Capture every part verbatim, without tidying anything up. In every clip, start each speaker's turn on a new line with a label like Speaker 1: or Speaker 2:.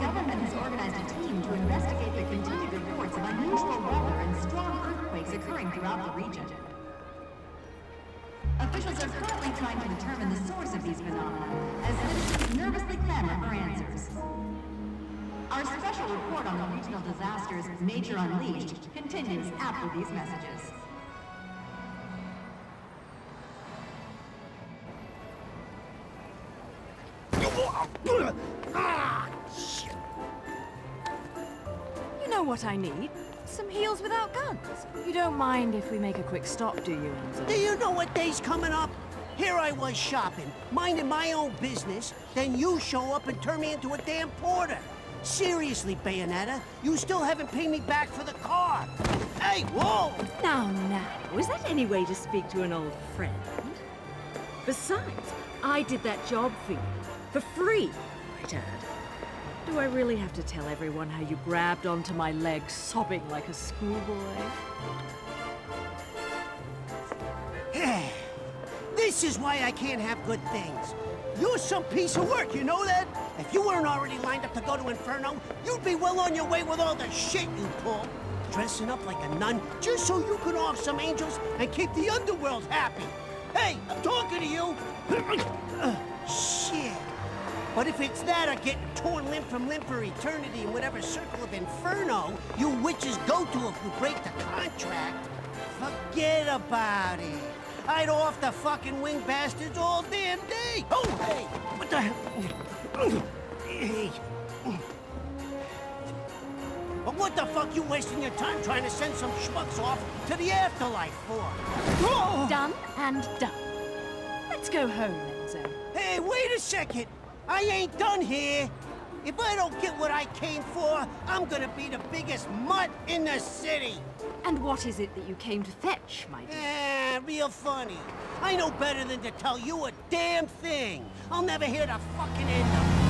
Speaker 1: government has organized a team to investigate the continued reports of unusual weather and strong earthquakes occurring throughout the region. Officials are currently trying to determine the source of these phenomena, as citizens nervously clamor for answers. Our special report on the regional disasters, Nature Unleashed, continues after these messages.
Speaker 2: You know what I need? Some heels without guns. You don't mind if we make a quick stop, do you, Enzo?
Speaker 3: Do you know what day's coming up? Here I was shopping, minding my own business, then you show up and turn me into a damn porter. Seriously, Bayonetta, you still haven't paid me back for the car. Hey, whoa!
Speaker 2: Now, now, is that any way to speak to an old friend? Besides, I did that job for you. For free, might add. Do I really have to tell everyone how you grabbed onto my leg, sobbing like a schoolboy?
Speaker 3: This is why I can't have good things. You're some piece of work, you know that? If you weren't already lined up to go to Inferno, you'd be well on your way with all the shit you pull. Dressing up like a nun just so you could off some angels and keep the underworld happy. Hey, I'm talking to you. uh, shit. But if it's that or getting torn limb from limb for eternity in whatever circle of Inferno you witches go to if you break the contract, forget about it. I'd off the fucking wing bastards all damn day. Oh, hey, what the hell? Hey. But what the fuck you wasting your time trying to send some schmucks off to the afterlife for? Oh.
Speaker 2: Done and done. Let's go home, Enzo.
Speaker 3: Hey, wait a second. I ain't done here. If I don't get what I came for, I'm gonna be the biggest mutt in the city.
Speaker 2: And what is it that you came to fetch, my dear?
Speaker 3: Eh, real funny. I know better than to tell you a damn thing. I'll never hear the fucking end of it.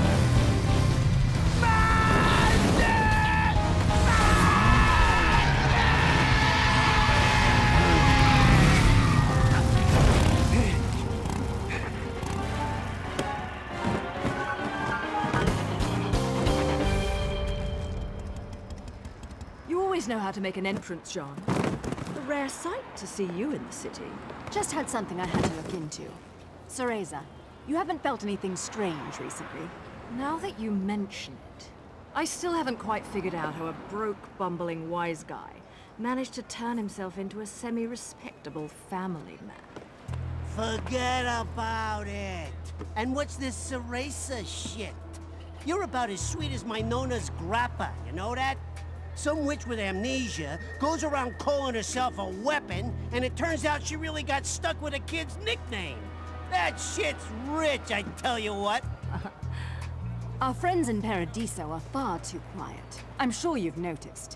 Speaker 2: Know how to make an entrance, John. A rare sight to see you in the city.
Speaker 4: Just had something I had to look into. Cereza, you haven't felt anything strange recently?
Speaker 2: Now that you mention it, I still haven't quite figured out how a broke, bumbling wise guy managed to turn himself into a semi-respectable family man.
Speaker 3: Forget about it. And what's this Cereza shit? You're about as sweet as my Nona's grappa, you know that? Some witch with amnesia goes around calling herself a weapon, and it turns out she really got stuck with a kid's nickname. That shit's rich, I tell you what.
Speaker 4: Our friends in Paradiso are far too quiet. I'm sure you've noticed.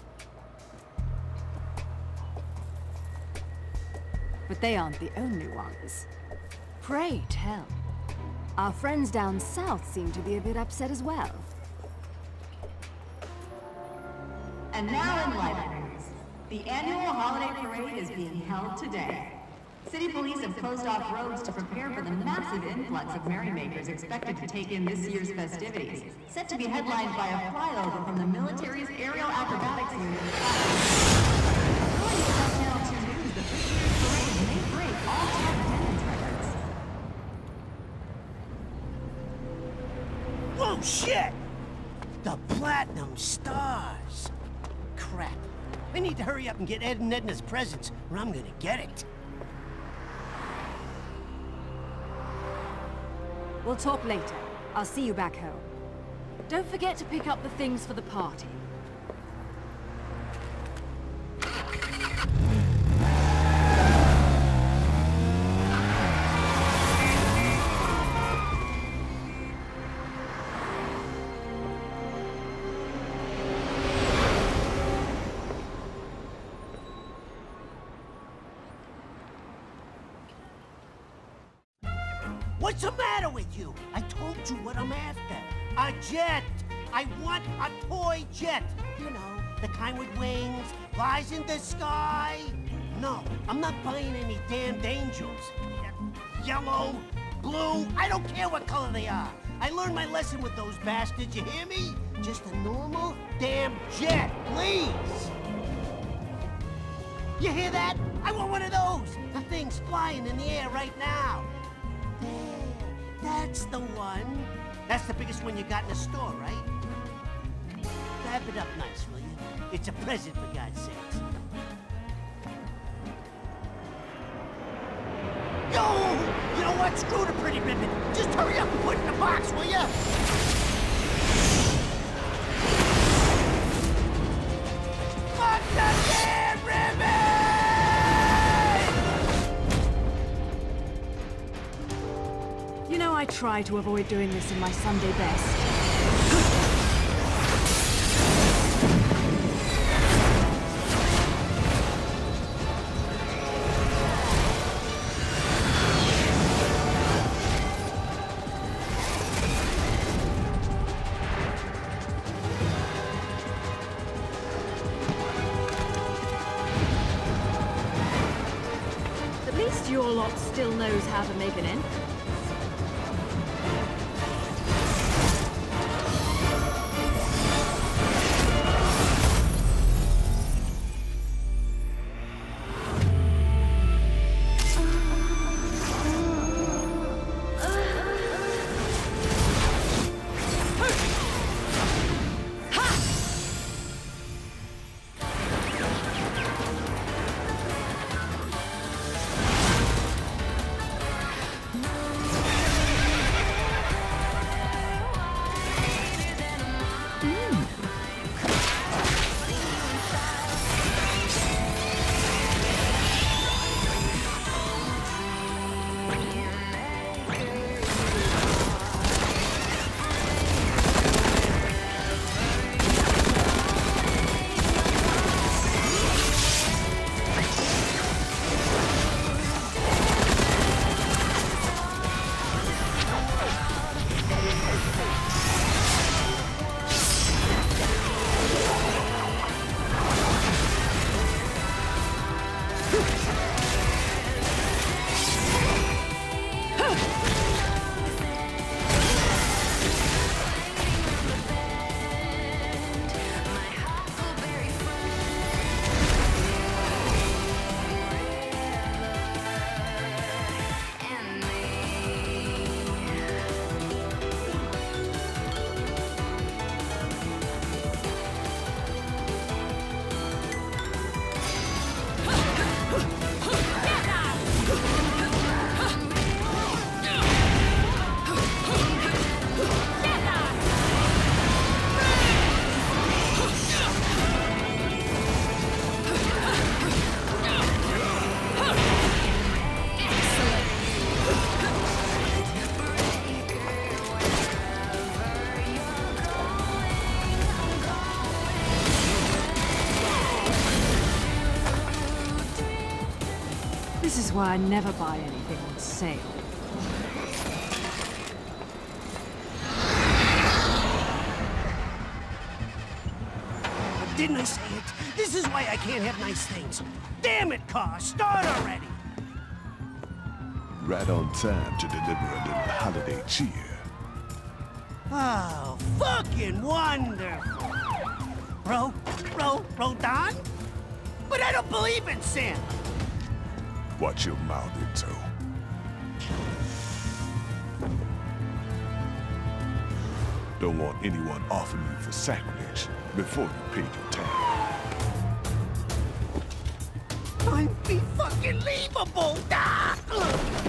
Speaker 4: But they aren't the only ones.
Speaker 2: Pray tell.
Speaker 4: Our friends down south seem to be a bit upset as well.
Speaker 1: And now in life news, the annual holiday parade is being held today. City police have closed off roads to prepare for the massive influx of merrymakers expected to take in this year's festivities, set to be headlined by a flyover from the military's aerial acrobatics unit. According to Channel two News, the parade may break all time attendance records.
Speaker 3: Whoa, shit! The Platinum Stars! Crap. I need to hurry up and get Ed and Edna's presents, or I'm gonna get it.
Speaker 4: We'll talk later. I'll see you back home.
Speaker 2: Don't forget to pick up the things for the party.
Speaker 3: What's the matter with you? I told you what I'm after. A jet! I want a toy jet! You know, the kind with wings, flies in the sky. No, I'm not buying any damned angels. Yellow, blue, I don't care what color they are. I learned my lesson with those bastards, you hear me? Just a normal damn jet, please! You hear that? I want one of those! The thing's flying in the air right now! There, that's the one. That's the biggest one you got in the store, right? Wrap it up nice, will you? It's a present, for God's sakes. Yo! You know what? Screw the pretty ribbon. Just hurry up and put it in the box, will ya? Fuck the damn ribbon!
Speaker 4: You know, I try to avoid doing this in my Sunday best.
Speaker 2: At least your lot still knows how to make an entrance.
Speaker 4: This is why I never buy anything on sale.
Speaker 3: Didn't I say it? This is why I can't have nice things. Damn it, car! Start already!
Speaker 5: Right on time to deliver a little holiday cheer.
Speaker 3: Oh, fucking wonderful! Bro, bro, bro, Don? But I don't believe in Santa!
Speaker 5: Watch your mouth, Enzo. Don't want anyone offering you for sacrilege before you pay your tab.
Speaker 3: Unbelievable! Ah! Ugh.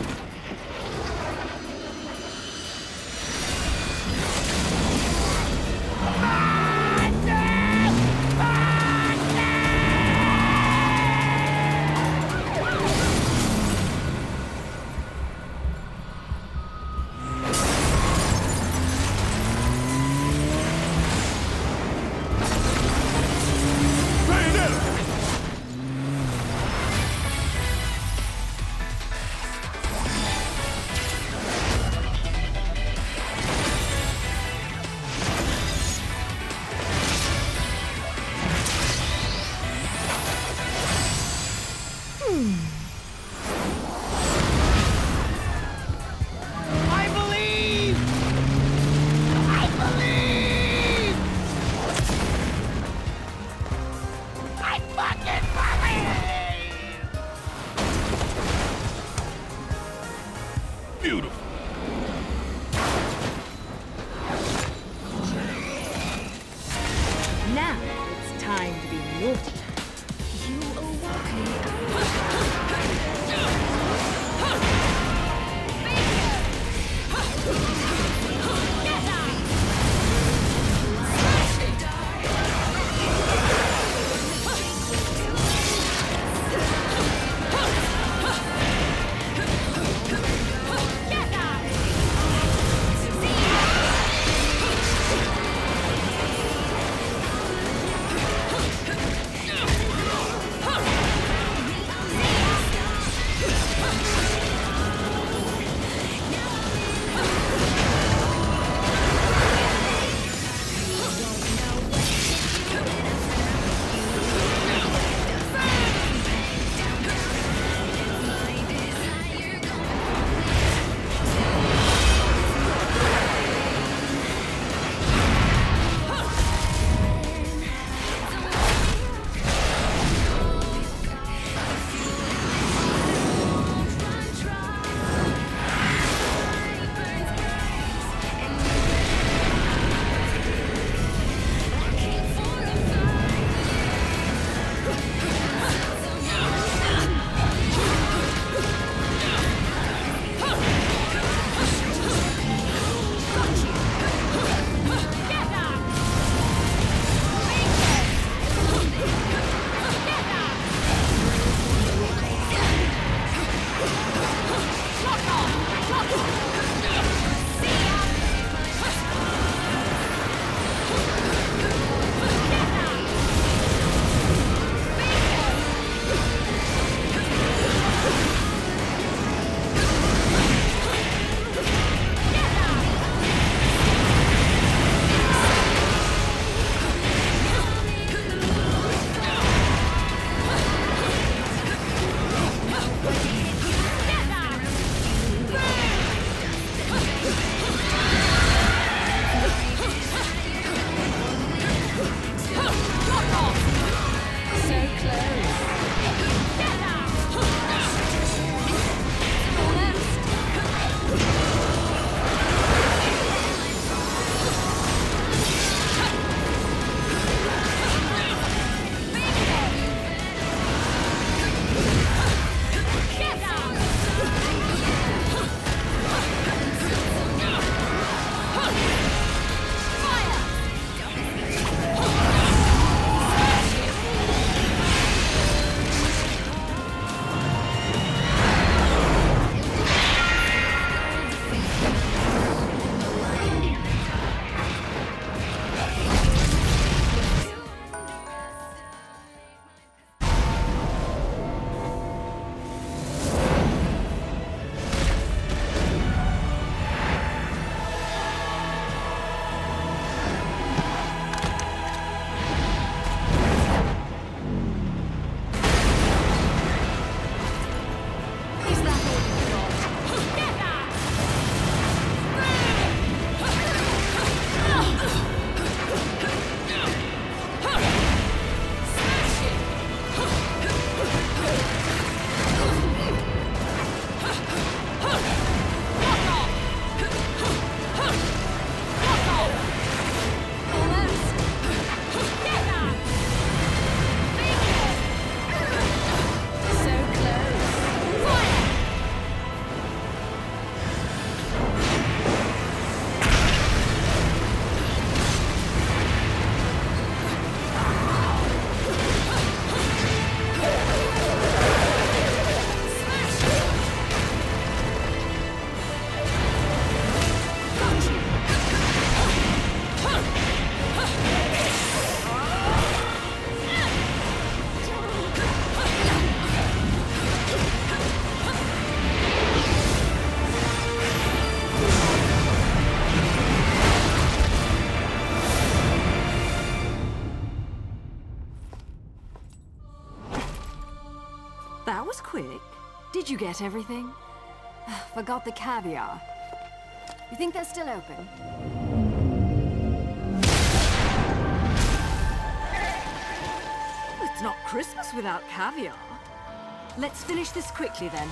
Speaker 4: Did you get everything? Forgot the caviar. You think they're still open?
Speaker 2: It's not Christmas without caviar.
Speaker 4: Let's finish this quickly then.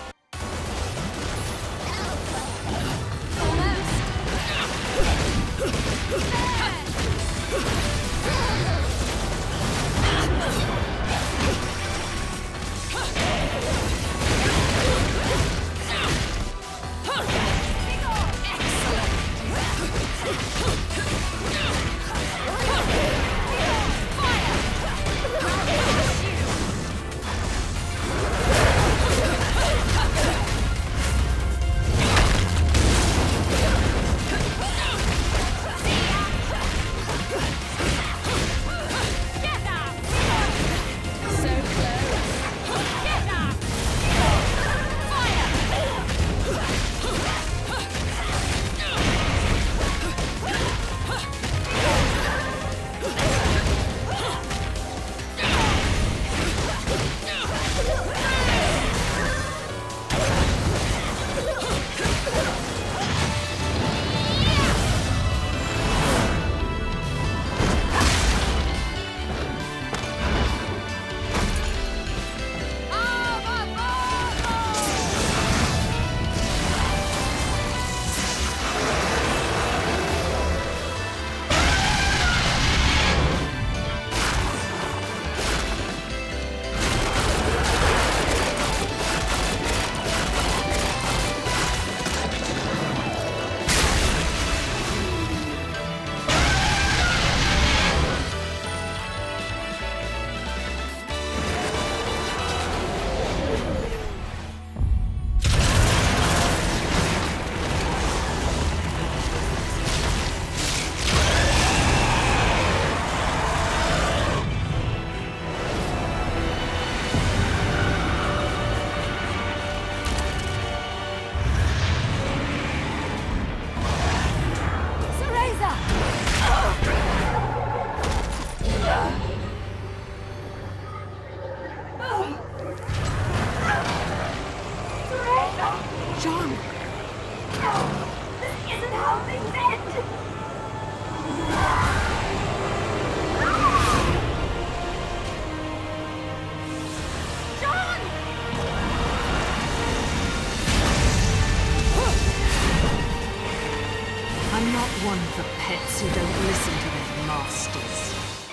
Speaker 2: I'm not one of the pets who don't listen to their masters.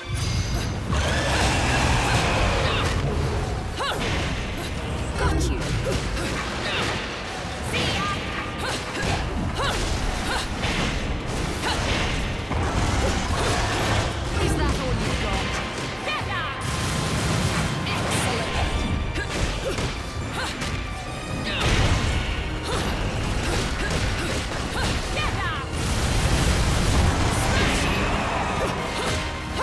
Speaker 4: Got you! Is that all you got? Excellent!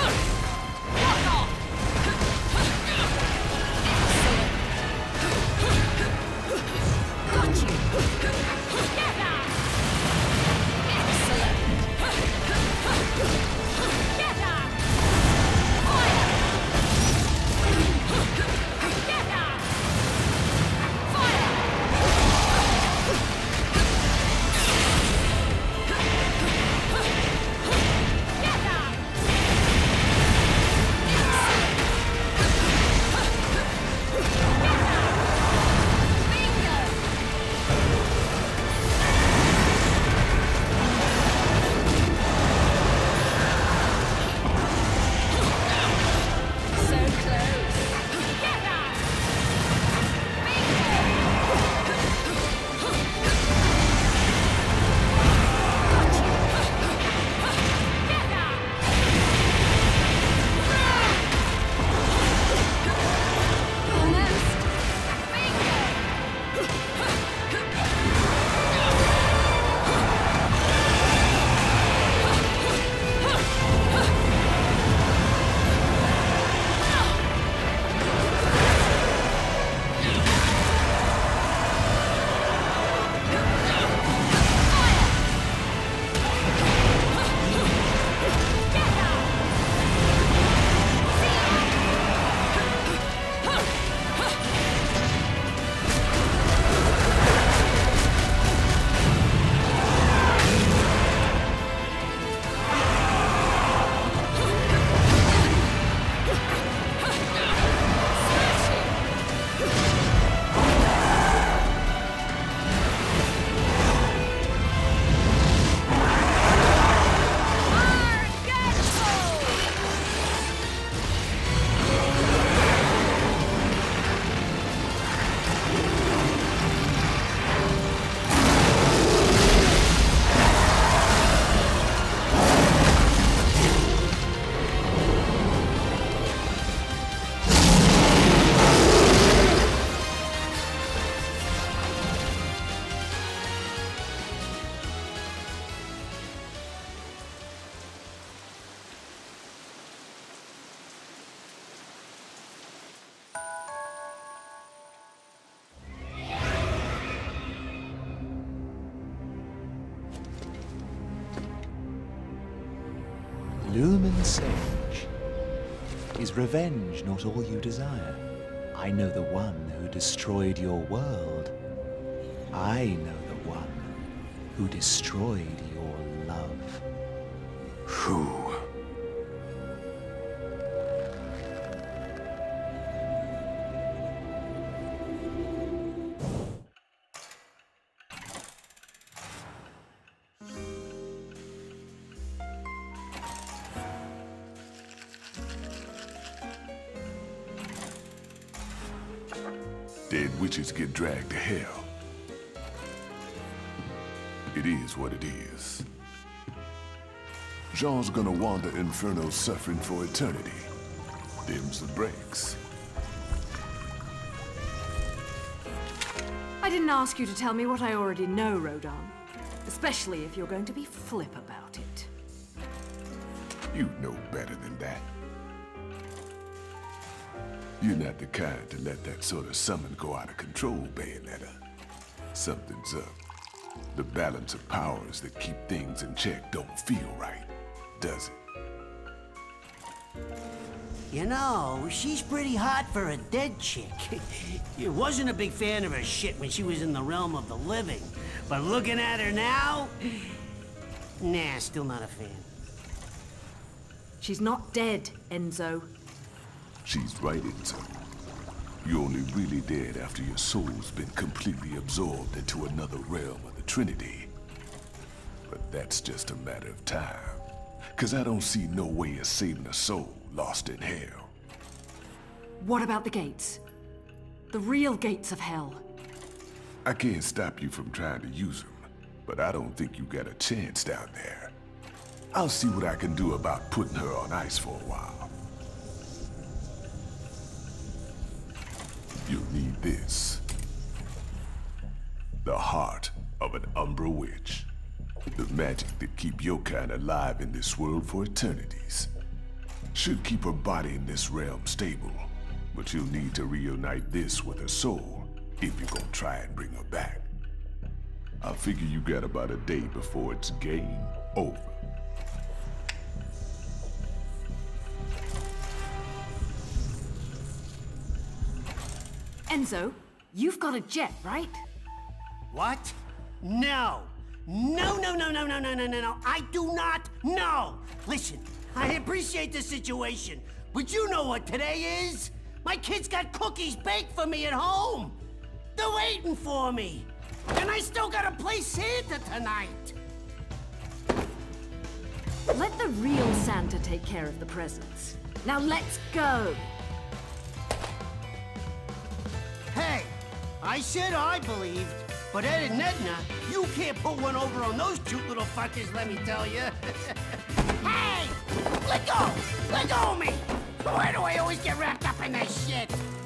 Speaker 6: Lumen Sage. Is revenge not all you desire? I know the one who destroyed your world. I know the one who destroyed your love.
Speaker 5: Who? Dead witches get dragged to hell. It is what it is. Jean's gonna wander Inferno suffering for eternity. Them's the breaks.
Speaker 2: I didn't ask you to tell me what I already know, Rodin. Especially if you're going to be flip about it.
Speaker 5: You know better than that. You're not the kind to let that sort of summon go out of control, Bayonetta. Something's up. The balance of powers that keep things in check don't feel right, does it?
Speaker 3: You know, she's pretty hot for a dead chick. You wasn't a big fan of her shit when she was in the realm of the living. But looking at her now... Nah, still not a fan.
Speaker 2: She's not dead, Enzo.
Speaker 5: She's right, Enzo. You're only really dead after your soul's been completely absorbed into another realm of the Trinity. But that's just a matter of time. Cause I don't see no way of saving a soul lost in hell.
Speaker 2: What about the gates? The real gates of hell?
Speaker 5: I can't stop you from trying to use them, but I don't think you got a chance down there. I'll see what I can do about putting her on ice for a while. You'll need this. The heart of an Umbra Witch. The magic that keep your kind alive in this world for eternities. Should keep her body in this realm stable, but you'll need to reunite this with her soul if you're gonna try and bring her back. I figure you got about a day before it's game over.
Speaker 2: Enzo, you've got a jet, right?
Speaker 3: What? No. No, no, no, no, no, no, no, no, no. I do not know. Listen, I appreciate the situation, but you know what today is? My kids got cookies baked for me at home. They're waiting for me. And I still gotta play Santa tonight.
Speaker 2: Let the real Santa take care of the presents. Now let's go.
Speaker 3: Hey, I said I believed, but Ed and Edna, you can't put one over on those cute little fuckers, let me tell you. Hey! Let go! Let go of me! Why do I always get wrapped up in this shit?